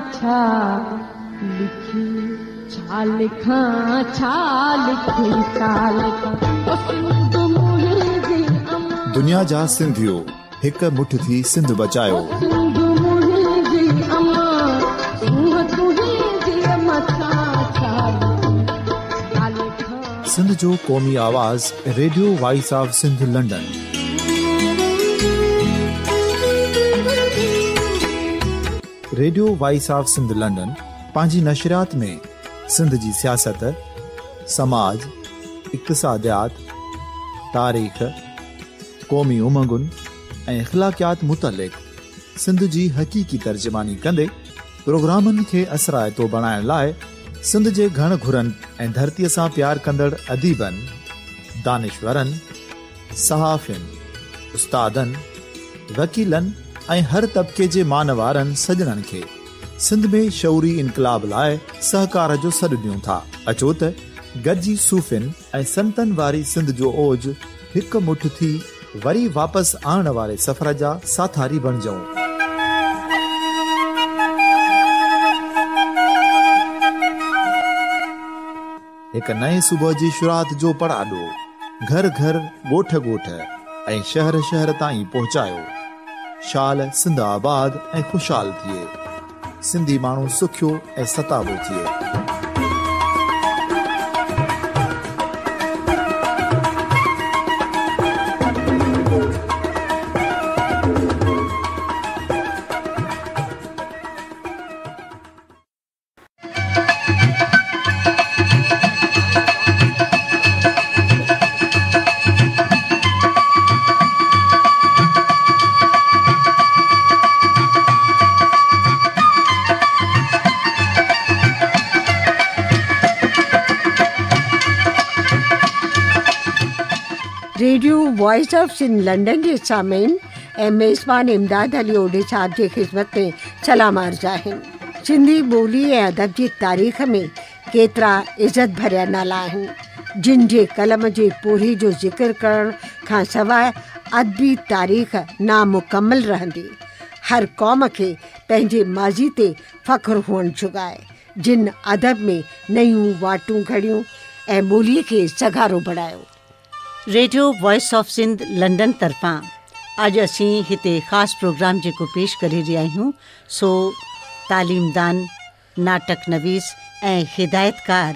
छा लिखी छा लिखां छा लिखी छा लिखां दुनिया जा सिंधियो हिक मुठ थी सिंध बचायो सिंध जो क़ौमी आवाज़ radio voice of Sindh London. Radio voice of Sindh London पंहिंजी नशरियात में सिंध जी सियासत, समाज, इक़्तिसादियात, तारीख़, क़ौमी उमंगुनि ऐं अख़लाक़ियात मुतलिक़ सिंध जी हक़ीक़ी तर्जमानी कंदे प्रोग्रामनि खे असराइतो बणाइण लाइ सिंध जे घण घुरनि ऐं धरतीअ सां प्यार कंदड़ अदीबनि, दानिश्वरनि, सहाफ़ियुनि, उस्तादनि, वकीलनि ऐं हर तबिके जे मानवारनि सजणनि खे सिंध में शऊरी इनकलाब लाइ सहकार जो सॾु ॾियूं था। अचो त गॾिजी सूफ़ियुनि ऐं संतनि वारी सिंध जो ओज हिक मुठ थी वरी वापसि आणण वारे सफ़र जा साथारी बणिजऊं। हिक नए सुबुह जी शुरूआत जो पड़ाॾो घर घर, ॻोठ ॻोठ ऐं शहर शहर ताईं पहुचायो। शाल सिंध आबाद ऐं खुशहाल थिए, सिंधी माण्हू सुखियो ऐं सताबो थिए। Radio voice of Sindh London जे सामीन ऐं मेज़बान इमदाद अली ओडे साहब जे ख़िदमत में सलाम अर्ज़ आहिनि। सिंधी ॿोली ऐं अदब जी तारीख़ में केतिरा इज़त भरिया नाला आहिनि जिन जे कलम जे पोरे जो ज़िक्र करण खां सवाइ अदबी तारीख़ नामुकमल रहंदी। हर क़ौम खे पंहिंजे माज़ी ते फ़ख्रु हुअणु चुकाए, जिन अदब में नयूं वाटूं घड़ियूं ऐं ॿोलीअ खे सगारो बणायो। Radio voice of Sindh London तरफ़ां अॼु असीं हिते ख़ासि प्रोग्राम जेको पेश करे रहिया आहियूं सो तालीमदान, नाटक नवीस ऐं हिदायतकार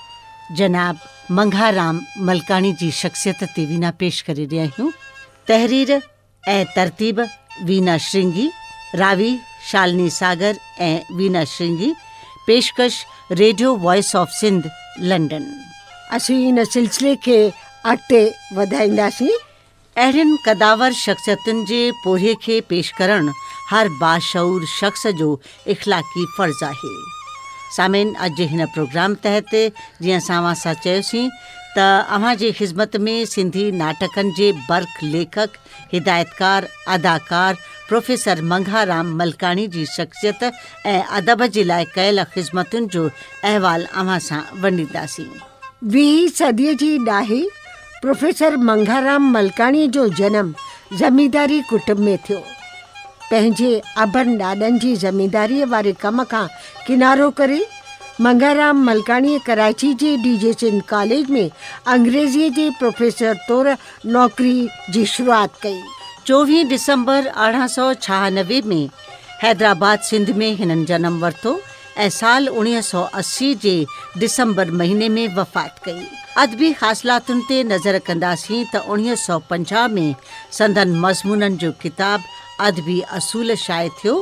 जनाब मंघा राम मलकानी जी शख़्सियत ते वीना पेश करे रहिया आहियूं। तहरीर ऐं तरतीब वीना श्रृंगी, रावी शालिनी सागर ऐं वीना श्रृंगी। पेशकश radio voice of Sindh London. असीं इन सिलसिले खे अॻिते वधाईंदासीं। अहिड़ियुनि क़दावर शख़्सियतुनि जे पोरे खे पेश करणु हर बाशऊर शख़्स जो इख़लाक़ी फ़र्ज़ु आहे। सामीन, अॼु जे हिन प्रोग्राम तहत जीअं असां चयोसीं त अव्हां जे ख़िदमत में सिंधी नाटकनि जे बर्क लेखक, हिदायतकार, अदाकार प्रोफेसर मंघा राम मलकानी जी शख़्सियत ऐं अदब जे लाइ कयल ख़िदमतुनि जो अहवालु अव्हां सां वंडींदासीं। 20वीं सदीअ जी ॾाही प्रोफेसर मंघा राम मलकाणी जो जनमु ज़मींदारी कुटुंब में थियो। पंहिंजे अबनि ॾाॾनि जी ज़मींदारीअ वारे कम खां किनारो करे मंघा राम मलकाणीअ कराची जे डीजे सिंध कॉलेज में अंग्रेज़ीअ जे प्रोफेसर तौरु नौकरी जी शुरूआत कई। 24 दिसंबर 1896 में हैदराबाद सिंध में हिननि जनमु वरितो ऐं साल 1980 जे दिसंबर महीने में वफ़ात कई। अदबी हासिलातुनि ते नज़र कंदासीं त 1950 में संदन मज़मूननि जो किताब अदबी असूल शाये थियो।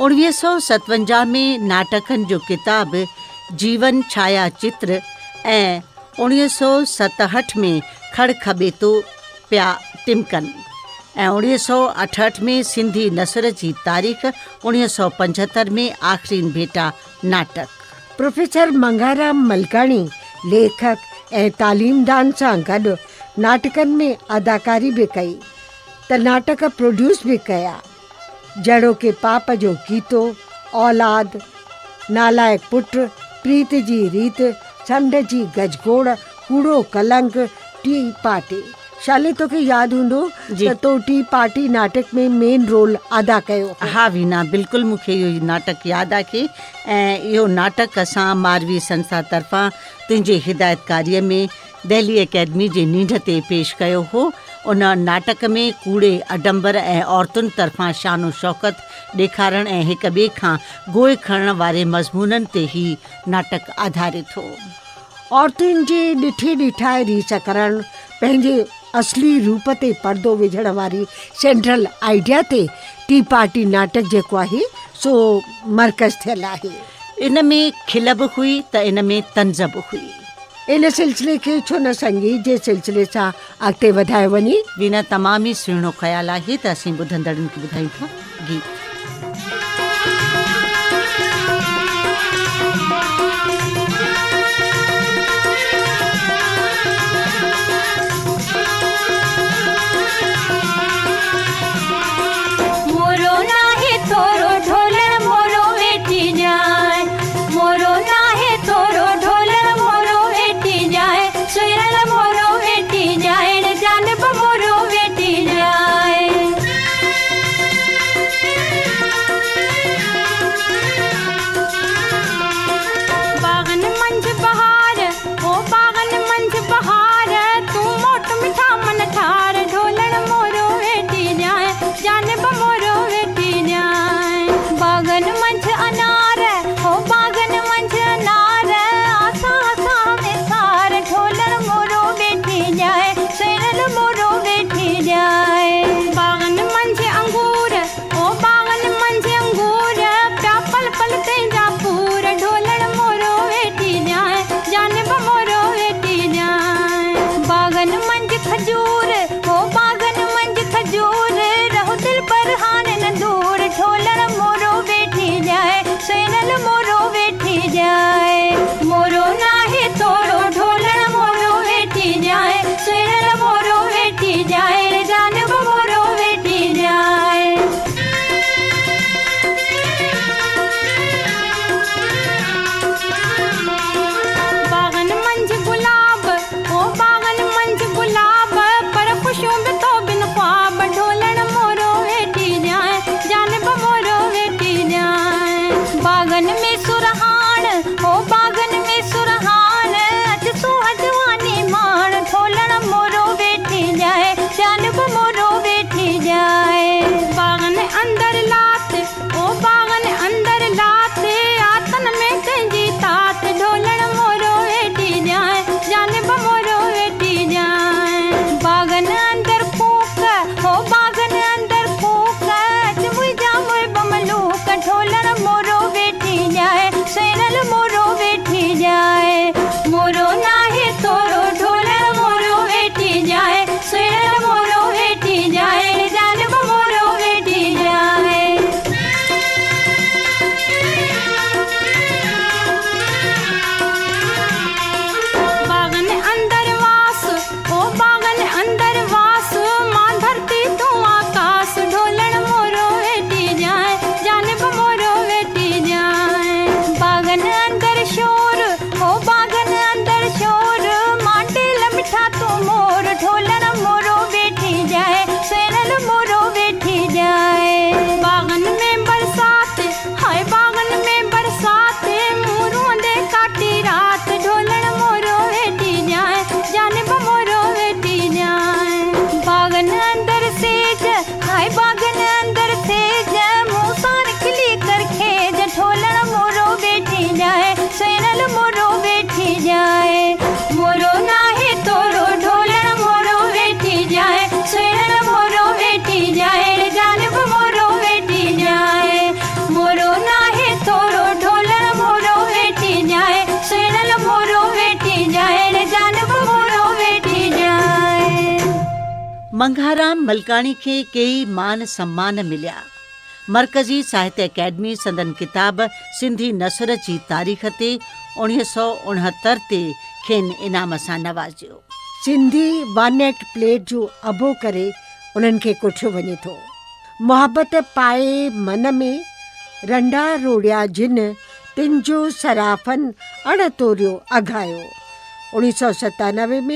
1957 में नाटकनि जो किताब जीवन छाया चित्र ऐं 1967 में खड़ खबेतो पिया टिमकनि ऐं 1968 में सिंधी नसर जी तारीख़, 1975 में आख़िरीन भेटा नाटक। प्रोफेसर मंघा राम मलकाणी लेखक ऐं तालीमदान सां गॾु नाटकनि में अदाकारी बि कई त नाटक प्रोड्यूस बि कया, जहिड़ो कि पाप जो गीतो, औलाद, नालायक पुट, प्रीत जी रीत, संड जी गजगोड़, कूड़ो कलंक, टी पाटे, शाले तोखे यादि हूंदो जी। त तो टी पार्टी नाटक में मेन रोल अदा कयो। हा वीना, बिल्कुलु मूंखे इहो नाटक यादि आहे ऐं इहो नाटक असां मारवी संस्था तरफ़ां तुंहिंजे हिदायतकारीअ में दिल्ली अकेडमी जे नींढ ते पेश कयो हो। उन नाटक में कूड़े अडंबर ऐं औरतुनि तरफ़ां शानो शौक़त ॾेखारण ऐं हिक ॿिए खां गोए खणण वारे मज़मूननि ते ही नाटक आधारित हो। औरतुनि जे ॾिठे ॾिठाए रीस करण, पंहिंजे असली रूप ते पर्दो विझण वारी सेंट्रल आइडिया ते टी पार्टी नाटक जेको आहे सो मर्कज़ थियल आहे। इन में खिल बि हुई त इन में तंज़ बि हुई। इन सिलसिले खे छो न संगीत जे सिलसिले सां अॻिते वधायो वञे। वीना, तमामु ई सुहिणो ख़्यालु आहे त असीं ॿुधंदड़नि खे ॿुधायूं था गीत। मंघाराम मलकाणी खे कई मान सम्मान मिलिया। मरकज़ी साहित्य अकेडमी संदन किताब सिंधी नसर जी तारीख़ ते 1969 ते खेनि इनाम सां नवाज़ियो। सिंधी वानेट प्लेट जो अबो करे उन्हनि खे कुझु वञे थो। मोहब्बत पाए मन में रंडा रोड़िया जिन तिन जो सराफन अण तोरियो अघायो। 1997 में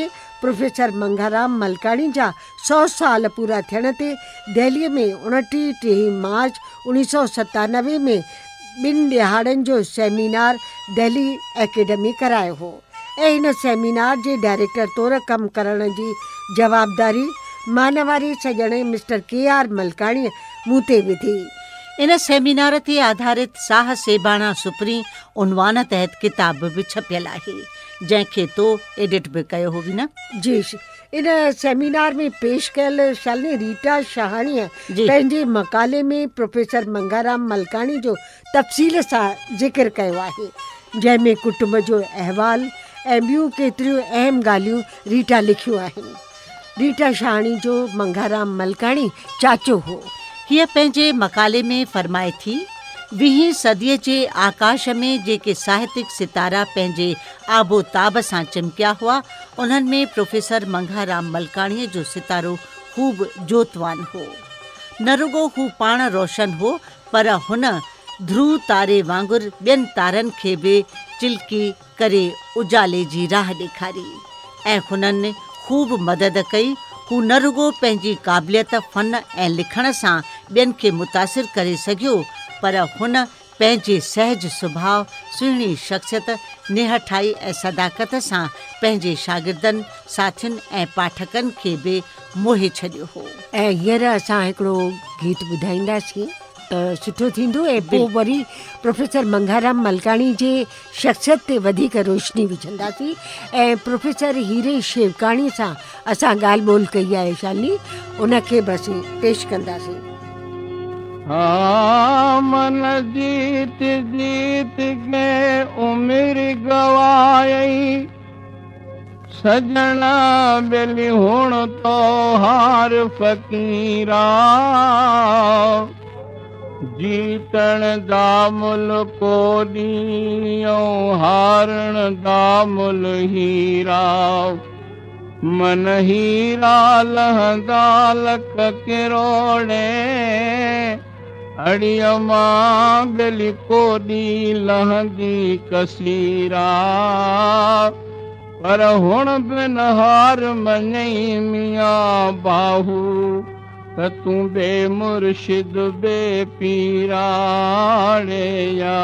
प्रोफेसर मंघाराम मलकाणी जा 100 साल पूरा थियण ते दिल्लीअ में 29 मार्च 1997 में 2 ॾिहाड़नि जो सेमिनार दिल्ली एकेडमी करायो हो ऐं हिन सेमिनार जे डायरेक्टर तौर कमु करण जी जवाबदारी मानवारी सॼण मिस्टर KR मलकाणीअ मूं ते विधी। इन सेमिनार ते आधारित साह सेबाणा सुपरी उनवान तहत किताब बि छपियल आहे, जंहिंखे तो एडिट बि कयो हो न। जी, इन सेमिनार में पेश कयल शालिनी रीटा शहाणीअ पंहिंजे मकाले में प्रोफेसर मंघाराम मलकाणी जो तफ़सील सां ज़िक्र कयो आहे, जंहिंमें कुटुंब जो अहवाल ऐं ॿियूं केतिरियूं अहम ॻाल्हियूं रीटा लिखियूं आहिनि। रीटा शहाणी जो मंघाराम मलकाणी चाचो हो। हीअ पंहिंजे मकाले में फरमाए थी, 20वीं सदीअ जे आकाश में जेके साहित्यिक सितारा पंहिंजे आबोताब सां चिमकिया हुआ, उन्हनि में प्रोफेसर मंघाराम मलकाणीअ जो सितारो ख़ूब जोतवान हो। न रुगो हू पाण रोशन हो, पर हुन ध्रुव तारे वांगुरु ॿियनि तारनि खे बि चिलकी करे उजाले जी राह ॾेखारी ऐं हुननि ख़ूब मदद कई। हू न रुगो पंहिंजी क़ाबिलियत फ़न ऐं लिखण सां ॿियनि खे मुतासिर करे सघियो, पर हुन पंहिंजे सहज सुभाउ, सुहिणी शख़्सियत, निहठाई ऐं सदाकत सां पंहिंजे शागिर्दनि, साथियुनि ऐं पाठकनि खे बि मोहे छॾियो हो। ऐं हींअर असां हिकिड़ो गीत ॿुधाईंदासीं त सुठो थींदो, ऐं पोइ वरी प्रोफेसर मंघाराम मलकाणी जे शख़्सियत ते वधीक रोशनी विझंदासीं ऐं प्रोफेसर हीरे शेवकाणी सां असां ॻाल्हि ॿोल कई आहे शालिनी, उनखे बसि पेश कंदासीं। मन जीत जीत के उम्र गवाई, सजना बेली हुण तो हार फकीरा, जीतण दा मुल कोनी हारण दा मुल हीरा, मन हीरा लहंदा लख किरोड़े, अड़िय मां बेली कोनी लहंदी कसीरा, पर हुण बिन हार मञई मियां बाहू, त तूं बे मुर्शिद बे पीराणे या।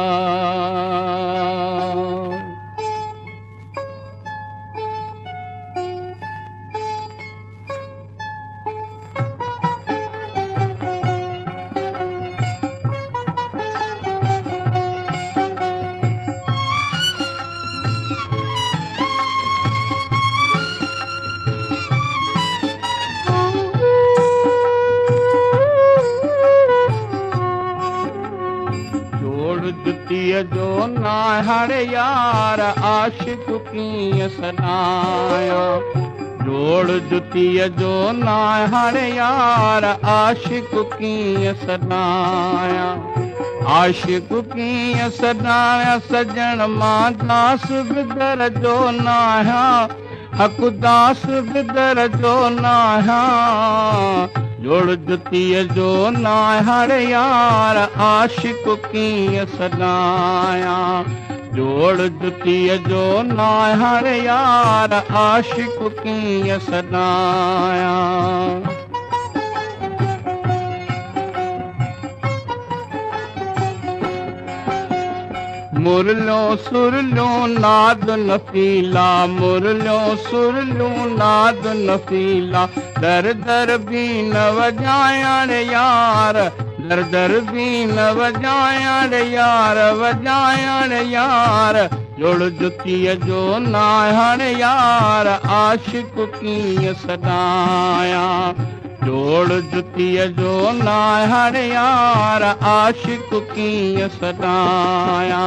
जो ना हर यार आशिक कीअं सनाया, जोड़ जुतीअ जो ना हर यार आशिक कीअं सनाया, आशिक कीअं सनाया, सजण मां दास बिदर जो नाया, हक दास बिदर जो नाया, जोड़ जुतीअ जो ना हर यार आशिक कीअं सनाया, जोड़ जुतीअ जो ना हर यार आशिक कीअं सनाया। मुरलियो सुरलियो नाद नफीला, मुरलियो सुरलियो नाद नफीला, दर दर भी न वजायण यार, दर दर भी न वजायण यार, वजायण यार, जोड़ जुतीअ जो नाहण यार आशिक कीअं सनाया, जोड़ जुतीअ जो नाहण यार आशिक कीअं सनाया।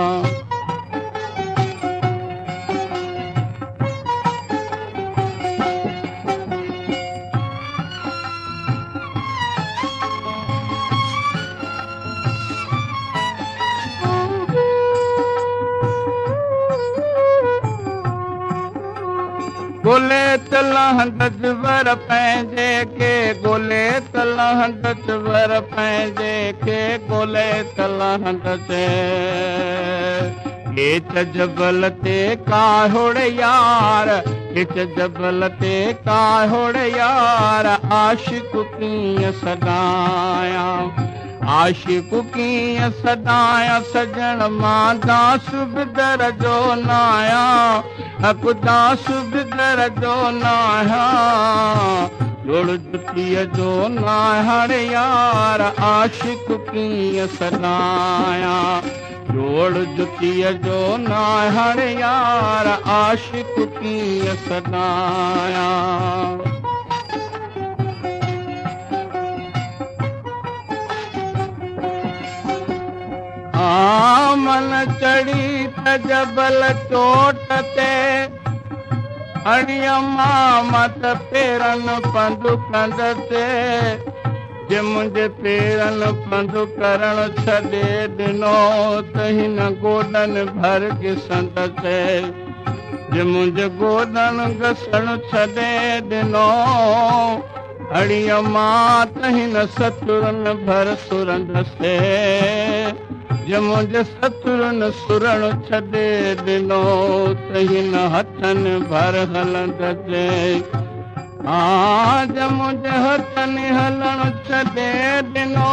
गोले तलहंदत वर पंहिंजे के, गोले तलहंदत वर पंहिंजे के, गोले तलहंदत के जबल ते काहुड़ यार, इच जबल ते काहोड़ यार आशिक कीअं सदाया आशिक कीअं सदाया सजण मां दास बिदर जो नाया हक दास बिदर जो नाया जोड़ जुतीअ जो नाहण यार आशिक कीअं सदाया जोड़ जुतीअ जो नाहण यार आशिक कीअं सदाया मन चढ़ी त जबल चोट ते अड़िया मां मत पेरन पंधु कंद ते जे मुंहिंजे पेरन पंधु करण छॾे ॾिनो त हिन गोॾनि भर घिसंद ते जे मुंहिंजे गोॾनि घसण छॾे ॾिनो अड़िया मां त हिन सतुरनि भर सुरंदसे जे मुंहिंजे सतुरनि सुरण छॾे ॾिनो त हिन हथनि भर हलंदसे जे मुंहिंजे हथनि हलण छॾे ॾिनो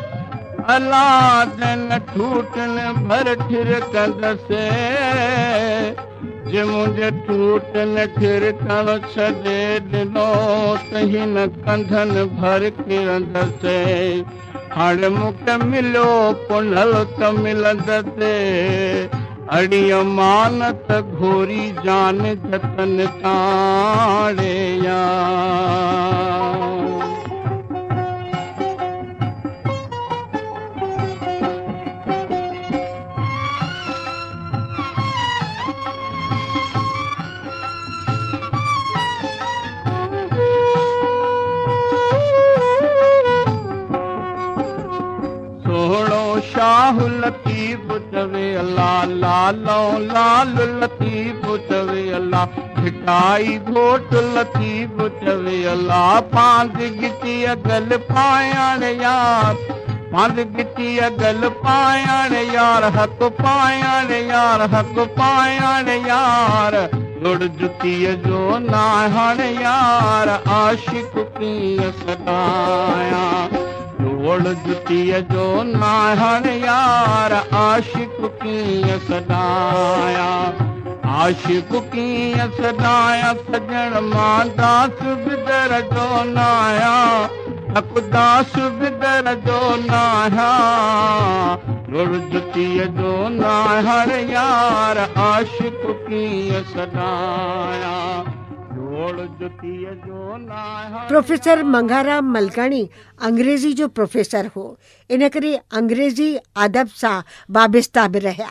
अलादन ठूटनि भर ठिरकंदसे जे मुंहिंजे ठूटनि ठिरकण छॾे ॾिनो त हिन कंधनि भर किरंदसे हाणे मूंखे मिलियो पुनल त मिलंदसे अड़ीअ मान त घोरी जान जतन ताड़े या शाह लतीफ चवे अल्लाह लालो लाल लतीफ चवे अल्लाह खिटाई घोट लतीफ चवे अल्लाह पांद गिटी अगल पायण यार पांद गिटी अगल पायण यार हक पायण यार हक पायण यार जुड़ जुतीअ जो नाहण यार आशिक कीअं सदाया जोड़ जुतीअ जो नाहण यार आशिक कीअं सदाया आशिक कीअं सदाया सजण मां दास बिदर जो नाया हक दास बिदर जो नाया जोड़ जुतीअ जो नाहण यार आशिक कीअं सदाया प्रोफेसर मंघाराम मलकाणी अंग्रेजी जो प्रोफेसर हो इन करे अंग्रेजी अदब सां वाबस्ता बि रहिया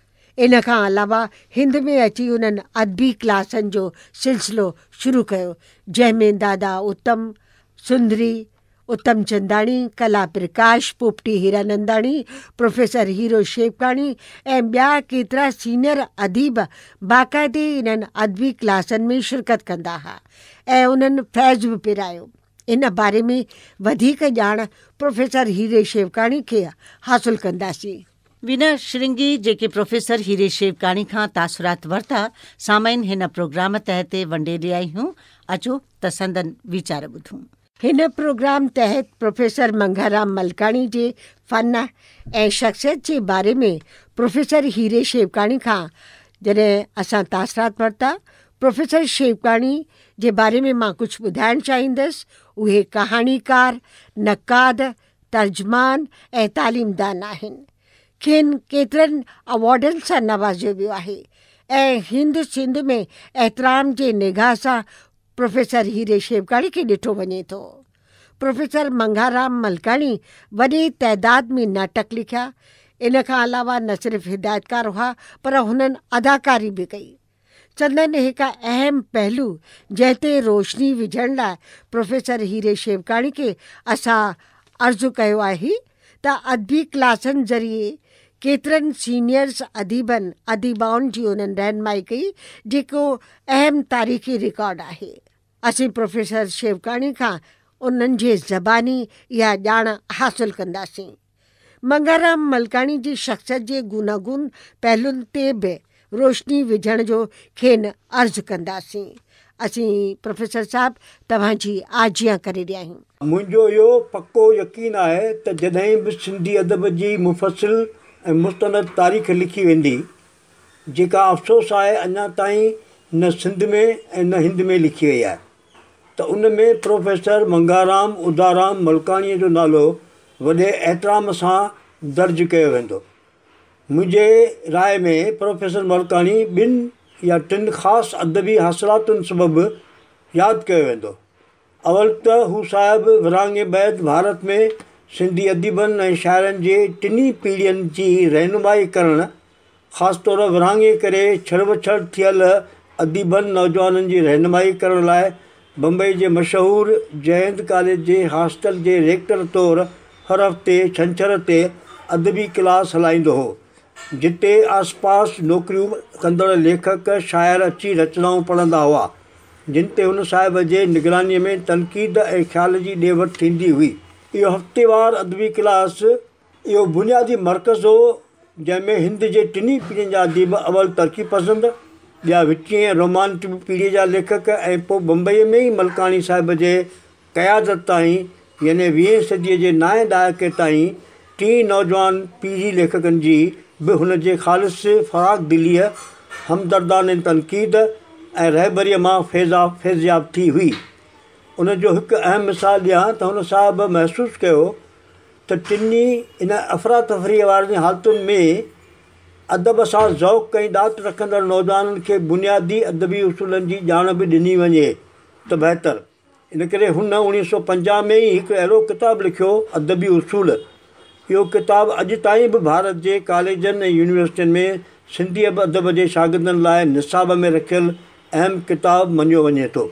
इन खां अलावा हिंद में अची उन्हनि अदबी क्लासनि जो सिलसिलो शुरू कयो जंहिंमें दादा उत्तम सुंदरी उत्तम चंदाणी कला प्रकाश पोपटी हीरानंदाणी प्रोफेसर हीरो शेवकाणी ऐं ॿिया केतिरा सीनियर अदीब बाक़ाइदे इन्हनि अदबी क्लासनि में शिरकत कंदा हुआ ऐं उन्हनि फैज़ बि पिरायो इन बारे में वधीक ॼाण प्रोफेसर हीरे शेवकाणी खे हासिल कंदासीं वीना श्रृंगी जेके प्रोफेसर हीरे शेवकाणी खां तासुरात वरिता सामाइन हिन प्रोग्राम तहत वंडेले आहियूं अचो त संदन वीचार ॿुधूं हिन प्रोग्राम तहत प्रोफेसर मंघाराम मलकाणी जे फ़न ऐं शख़्सियत जे बारे में प्रोफेसर हीरे शेवकाणी खां जॾहिं असां तासुरात वरिता प्रोफेसर शेवकाणी जे बारे में मां कुझु ॿुधाइणु चाहींदसि उहे कहाणीकार नक़ाद तर्जमान ऐं तालीमदान आहिनि खेनि केतिरनि अवॉर्डनि सां नवाज़ियो वियो आहे ऐं हिंद सिंध में एतिराम जे निगाह सां प्रोफेसर हीरे शेवकाणी खे ॾिठो वञे थो प्रोफेसर मंघाराम मलकाणी वॾे तइदाद में नाटक लिखिया इन खां अलावा न सिर्फ़ु हिदायतकार हुआ पर हुननि अदाकारी बि कई चंदन हिकु अहम पहलू जंहिं ते रोशनी विझण लाइ प्रोफेसर हीरे शेवकाणी खे असां अर्ज़ु कयो आहे त अदबी क्लासनि ज़रिए केतिरनि सीनियर्स अदीबनि अदीबाउनि जी उन्हनि रहनुमाई कई जेको अहम तारीख़ी रिकॉर्ड आहे असीं प्रोफेसर शेवकाणी खां उन्हनि जे ज़बानी इहा ॼाण हासिलु कंदासीं मंघाराम मलकाणी जी शख़्सियत जे गूनागून पहलुनि ते बि रोशनी विझण जो खेनि अर्ज़ु कंदासीं असीं प्रोफेसर साहब तव्हांजी आजियां करे रहिया आहियूं। मुंहिंजो इहो पको यकीन आहे त जॾहिं बि सिंधी अदब जी मुफ़सिल ऐं मुस्तनद तारीख़ लिखी वेंदी, जेका अफ़सोस आहे अञा ताईं न सिंध में ऐं न हिंद में लिखी वई आहे, त उन में प्रोफेसर मंघाराम उदाराम मलकाणीअ जो नालो वॾे एतिराम सां दर्ज कयो वेंदो। मुंहिंजे राय में प्रोफेसर मलकाणी 2 या 3 ख़ासि अदबी हासिलातुनि सबबि यादि कयो वेंदो। अवल त हू साहिबु विरहाङे बैदि भारत में सिंधी अदीबनि ऐं शाइरनि जे 3 पीढ़ियुनि जी रहनुमाई करणु, ख़ासि तौरु विरहाङे करे छड़वछड़ थियल अदीबनि नौजवाननि जी रहनुमाई करण लाइ बम्बई जे मशहूरु जय हिंद कॉलेज जे हॉस्टल जे रेक्टर तौरु हर हफ़्ते छंछर ते अदबी क्लास हलाईंदो हो, जिते आसपास नौकरियूं कंदड़ लेखक शाइर अची रचनाऊं पढ़ंदा हुआ, जिन ते हुन साहिब जे निगरानीअ में तनक़ीद ऐं ख़्याल जी ॾे वठि थींदी हुई। इहो हफ़्तेवार अदबी क्लास इहो बुनियादी मर्कज़ हो जंहिंमें हिंद जे 3 पीढ़ियुनि जा अदीब, अवल तरक़ी पसंदि, ॿिया विचीं ऐं रोमांटिक पीढ़ीअ जा लेखक, ऐं पोइ बम्बईअ में ई मलकाणी साहिब जे क़यादत ताईं यानी 20 सदीअ जे 9 ॾहाके ताईं 3 नौजवान पीढ़ी लेखकनि जी बि हुन जे ख़ालिस फ़राग़ दिलीअ, हमदर्दाने तनक़ीद ऐं रहबरीअ मां फैज़याब थी हुई। उनजो हिकु अहम मिसाल ॾियां त हुन साहिब महसूसु कयो त टिनी इन अफ़रा तफ़रीअ वारनि हालतुनि में अदब सां ज़ौक़ ऐं ॾात रखंदड़ नौजवाननि खे बुनियादी अदबी उसूलनि जी ॼाण बि ॾिनी वञे त बहितरु। इन करे हुन 1950 में ई हिकु अहिड़ो किताबु लिखियो, अदबी उसूल। इहो किताबु अॼु ताईं बि भारत जे कॉलेजनि ऐं यूनिवर्सिटियुनि में सिंधी अदब जे शागिर्दनि लाइ निसाब में रखियलु अहम किताबु मञियो वञे थो।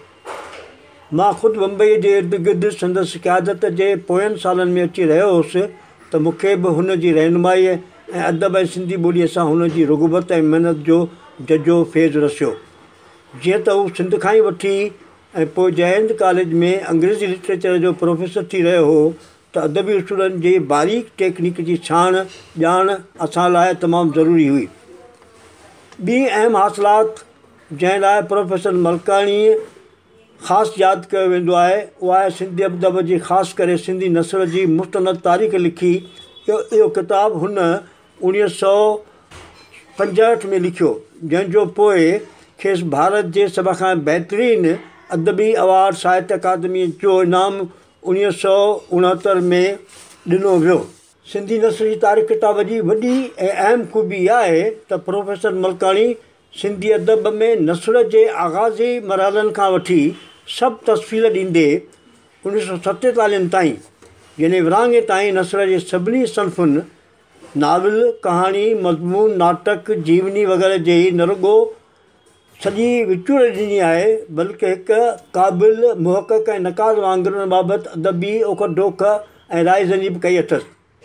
मां ख़ुदि बम्बई जे इर्द गिर्द संदसि क़यादत जे पोयनि सालनि में अची रहियो हुउसि त मूंखे बि हुन जी रहनुमाई ऐं अदब ऐं सिंधी ॿोलीअ सां हुन जी रुग़बत ऐं महिनत जो जजो फैज़ रसियो। जीअं त हू सिंध खां ई वठी ऐं पोइ जय हिंद कॉलेज में अंग्रेज़ी लिटरेचर जो प्रोफेसर थी रहियो हो, त अदबी उसूलनि जी बारीक टेक्निक जी ॼाण असां लाइ तमामु ज़रूरी हुई। ॿी अहम हासिलात जंहिं लाइ प्रोफेसर मलकाणी ख़ासि यादि कयो वेंदो आहे, उहा आहे सिंधी अदब जी, ख़ासि करे सिंधी नसर जी मुस्तनद तारीख़ लिखी। इहो किताबु हुन 1965 में लिखियो, जंहिंजो पोइ खेसि भारत जे सभ खां बहितरीनु अदबी अवार्ड साहित्य अकादमी जो इनाम 1969 में ॾिनो वियो। सिंधी नसर जी तारीख़ किताब जी वॾी ऐं अहम ख़ूबी इहा आहे त प्रोफेसर मलकाणी सिंधी अदब में नसर जे आगाज़ी मरहलनि खां वठी सभु तफ़सील ॾींदे 1947 ताईं यानी विरहाङे ताईं नसर जे सभिनी सन्फ़ुनि, नाविल, कहाणी, मज़मून, नाटक, जीवनी वग़ैरह जे ई न रुॻो सॼी विचूर ॾिनी आहे, बल्कि हिकु क़ाबिल मुहक़क़ ऐं नक़ाद वांगुरु बाबति अदबी ओख डोख ऐं राइज़नी बि कई अथसि।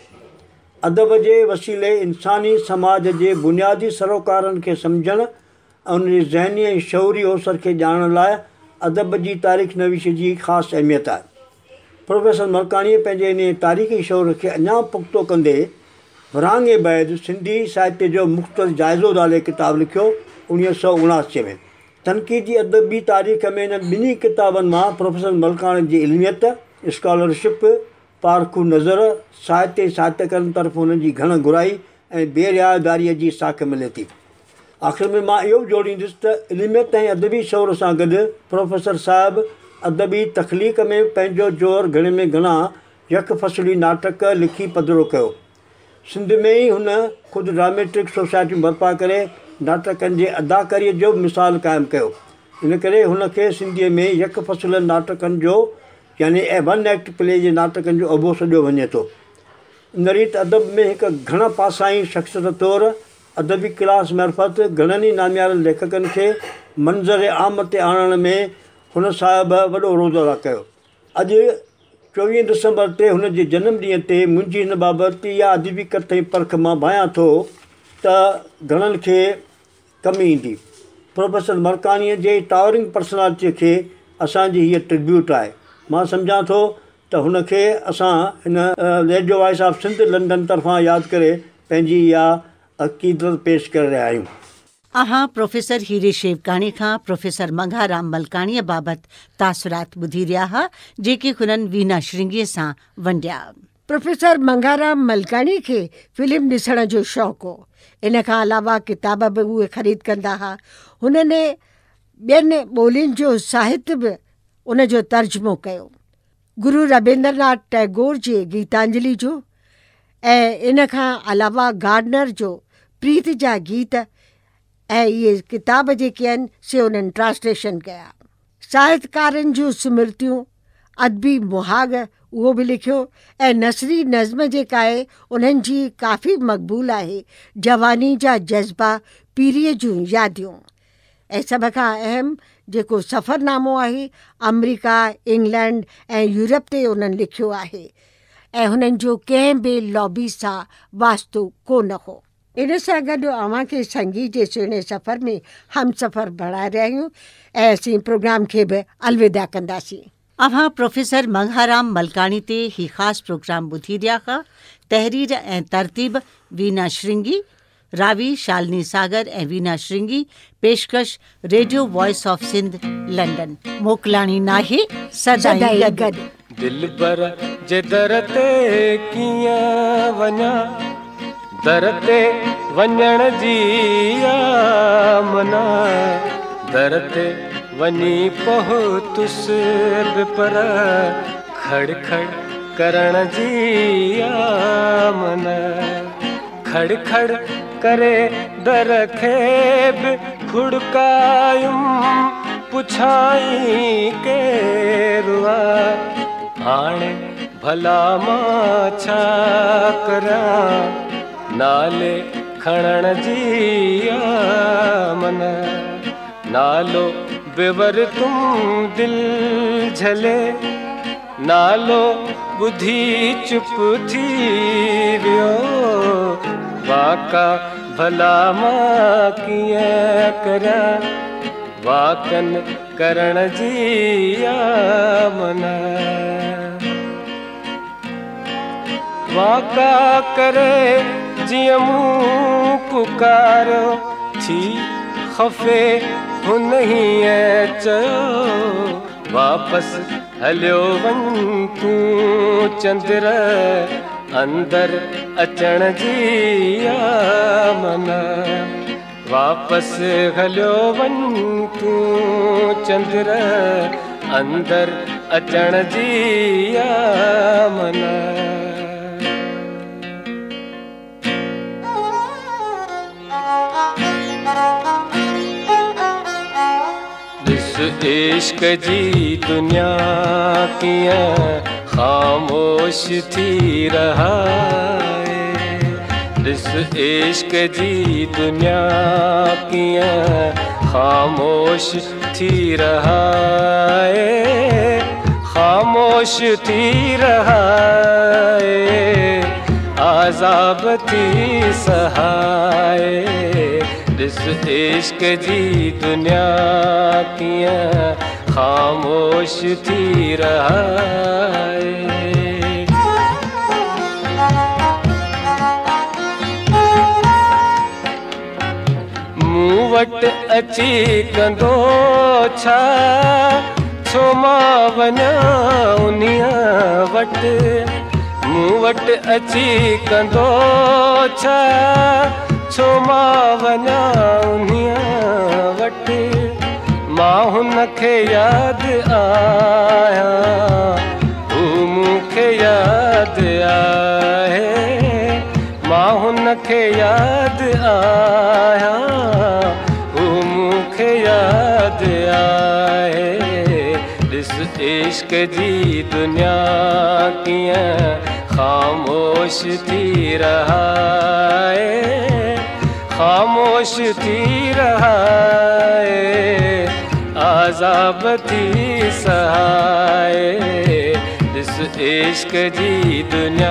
अदब जे वसीले इंसानी समाज जे बुनियादी सरोकारनि खे सम्झणु ऐं उनजे ज़हनी ऐं शऊरी ओसर खे ॼाणण लाइ अदब जी तारीख़ नवीश जी ख़ासि अहमियत आहे। प्रोफेसर मलकाणीअ पंहिंजे इन तारीख़ी शौर खे अञा पुख़्तो कंदे विरहाङे बैदि सिंधी साहित्य जो मुख़्तलिफ़ जाइज़ो नाले किताबु लिखियो 1979 में। तनक़ीदी अदबी तारीख़ में इन 2 किताबनि मां प्रोफेसर मलकाणी जी इल्मियत, स्कॉलरशिप, पारखू नज़र, साहित्य साहित्यकारनि तरफ़ हुन जी घण घुराई ऐं बेरियादारीअ जी साख मिले थी। आख़िर में मां इहो बि जोड़ींदुसि त इल्मियत ऐं अदबी शौर सां गॾु प्रोफेसर साहिबु अदबी तख़लीक़ में पंहिंजो ज़ोर घणे में घणा यकफ़सली नाटक लिखी पधिरो कयो। सिंध में ई हुन ख़ुदि ड्रामेटिक सोसाइटियूं बर्पा करे नाटकनि जे अदाकारीअ जो बि मिसाल क़ाइमु कयो। इन करे हुनखे सिंधीअ में यकफ़सल नाटकनि जो यानी 1 एक्ट प्ले जे नाटकनि जो अबो सॼो वञे थो। इन रीति अदब में हिकु घण पासाई शख़्सियत तौरु अदबी क्लास मार्फत घणनि ई नामियाल लेखकनि खे मंज़र आम ते आणण में हुन साहिबु वॾो रोल अदा कयो। अॼु 24 दिसंबर ते हुन जे जनम ॾींहं ते मुंहिंजी हिन बाबति इहा अदबी कथ ऐं परख मां भायां थो त घणनि खे कमी ईंदी। प्रोफेसर मलकाणीअ जे टावरिंग पर्सनालिटीअ खे असांजी हीअ ट्रिब्यूट आहे। मां सम्झां थो त हुनखे असां हिन radio voice of Sindh London तरफ़ां यादि करे पंहिंजी इहा अक़ीदत पेश करे रहिया आहियूं। अहां प्रोफेसर हीरे शेवकाणी खां प्रोफेसर मंघाराम मलकाणीअ बाबति तासुरात ॿुधी रहिया हुआ, जेके हुननि वीना श्रृंगीअ सां वंडिया। प्रोफेसर मंघाराम मलकाणी खे फिल्म ॾिसण जो शौक़ु हो। इन खां अलावा किताब बि उहे ख़रीद कंदा हुआ। हुननि ॿियनि ॿोलियुनि जो साहित्य बि उन जो तर्जुमो कयो। गुरु रविंद्रनाथ टैगोर जे गीतांजलि जो ऐं इन खां अलावा गार्डनर जो प्रीत जा गीत ऐं इहे किताब जेके आहिनि से उन्हनि ट्रांसलेशन कया। साहित्यकारनि जूं स्मृतियूं, अदबी मुहाग उहो बि लिखियो ऐं नसरी नज़्म जेका आहे उन्हनि जी काफ़ी मक़बूल आहे। जवानी जा जज़्बा, पीरीअ जूं यादियूं ऐं सभ खां अहम जेको सफ़रनामो आहे अमरीका, इंग्लैंड ऐं यूरोप ते उन्हनि लिखियो आहे ऐं हुननि जो कंहिं बि लॉबी सां वास्तो कोन हो। इन सां गॾु अव्हांखे संगीत जे सुहिणे सफ़र में हम सफ़र बणाए रहिया आहियूं ऐं असीं प्रोग्राम खे बि अलविदा कंदासीं। अव्हां प्रोफेसर मंघाराम मलकाणी ते ही ख़ासि प्रोग्राम ॿुधी रहिया हुआ। तहरीर ऐं तरतीब वीना श्रृंगी, रावी शालिनी सागर ऐं वीना श्रृंगी। पेशकश radio voice of Sindh London. मोकलाणी नाहे सदाई गॾु। दिलबर जे दर ते कीअं वञा, दर ते वञण जी मना, दर ते वञी पहुतुस बि पर खड़ खड़ करण जी मना, खड़ खड़ करे दर खे बि खुड़कायूं, पुछाई केरु आहे, हाणे भला मां छा करियां, नाले खणण जी मना, नालो बेवर तुम दिल झले, नालो ॿुधी चुप थी वियो, वाका भला मां कीअं करियां, वाकन करण जी मना, वाका करे जीअं मूं पुकारो थी खफ़े हुन हीअं चयो, वापसि हलियो वञ तूं चंद्र अंदरि अचण जी मना, वापसि हलियो वञ तूं चंद्र अंदरि अचण जी मना। इश्क जी दुनिया कीअं ख़ामोश थी रहा है, ॾिस इश्क जी दुनिया कीअं ख़ामोश थी रहा है, ख़ामोश थी रहा है, आज़ाब थी सहाए, ॾिस इश्क जी दुनिया कीअं ख़ामोश थी रहा है। मूं वटि अची कंदो छा, छो मां वञा उन्हीअ वटि, मूं वटि अची कंदो छा, छो मां वञा उन्हीअ वटि, मां हुनखे यादि आहियां, हू मूंखे यादि आहे, मां हुनखे यादि आहियां, हू मूंखे यादि आहे, ॾिस इश्क जी दुनिया कीअं ख़ामोश थी रहा है, ख़ामोश थी रहा है, आज़ाब थी सहाए, ॾिस इश्क जी दुनिया।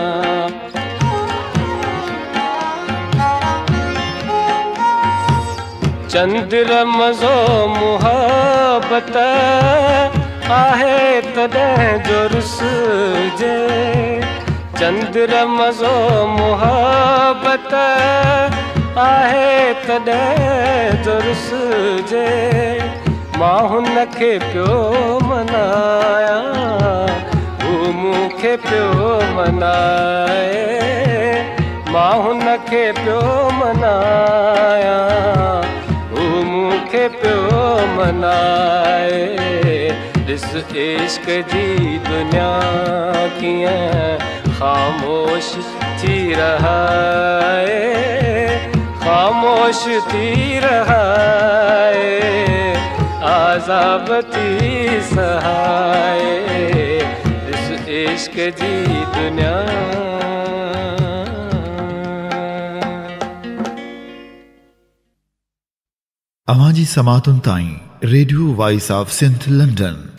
चंद्र मज़ो मुहबत आहे तॾहिं जो रुसजे, चंद्र मज़ो मुहबत आहे तॾहिं जुर्स जे मां हुनखे पियो मनाया हू मूंखे पियो मनाए मां हुनखे पियो मनाया हू मूंखे पियो मनाए ॾिस इश्क जी दुनिया कीअं ख़ामोश थी रहा खामोश थी रहा आज़ाब थी सहाए इस इश्क जी दुनिया अवां जी समातुनि ताईं radio voice of Sindh London